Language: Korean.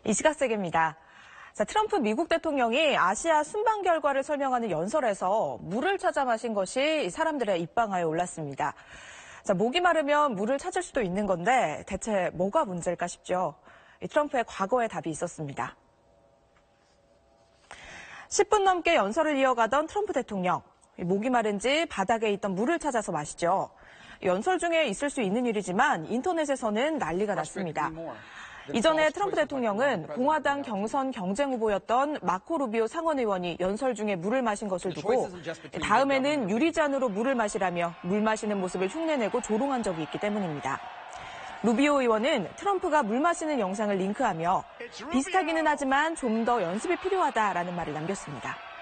이 시각 세계입니다. 트럼프 미국 대통령이 아시아 순방 결과를 설명하는 연설에서 물을 찾아 마신 것이 사람들의 입방아에 올랐습니다. 목이 마르면 물을 찾을 수도 있는 건데 대체 뭐가 문제일까 싶죠. 트럼프의 과거의 답이 있었습니다. 10분 넘게 연설을 이어가던 트럼프 대통령. 목이 마른지 바닥에 있던 물을 찾아서 마시죠. 연설 중에 있을 수 있는 일이지만 인터넷에서는 난리가 났습니다. 이전에 트럼프 대통령은 공화당 경선 경쟁 후보였던 마코 루비오 상원의원이 연설 중에 물을 마신 것을 두고 다음에는 유리잔으로 물을 마시라며 물 마시는 모습을 흉내내고 조롱한 적이 있기 때문입니다. 루비오 의원은 트럼프가 물 마시는 영상을 링크하며 비슷하기는 하지만 좀 더 연습이 필요하다라는 말을 남겼습니다.